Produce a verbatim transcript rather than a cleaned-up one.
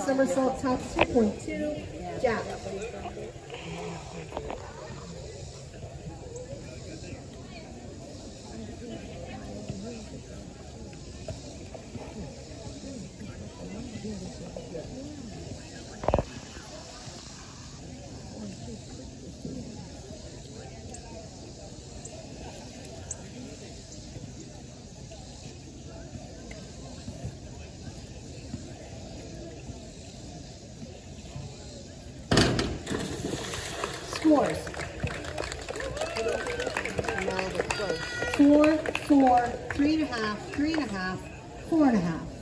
somersault top two point two, jab. Scores. Four, four, three and a half, three and a half, four and a half.